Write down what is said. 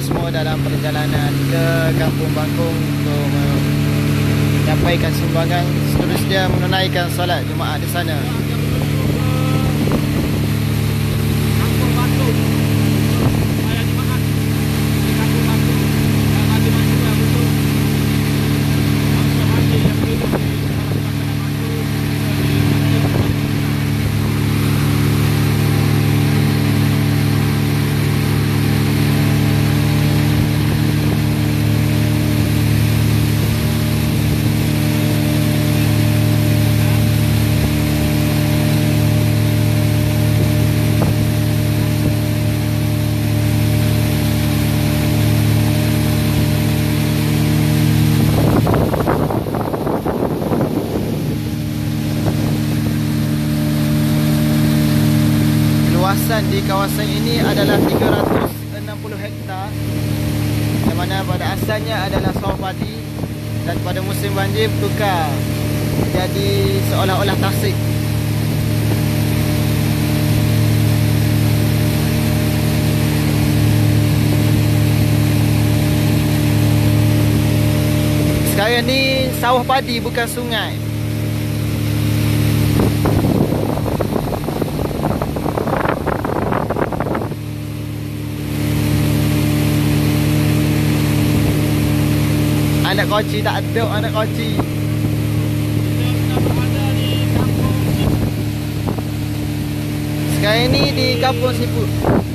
semua dalam perjalanan ke Kampung Bangkong untuk menyampaikan sumbangan, seterusnya menunaikan solat Jumaat di sana. Di kawasan ini adalah 360 hektar, yang mana pada asalnya adalah sawah padi dan pada musim banjir bertukar jadi seolah-olah tasik. Sekarang ni sawah padi bukan sungai. Anak koci tak ada, anak koci. Sekarang ni di Kampung Siput.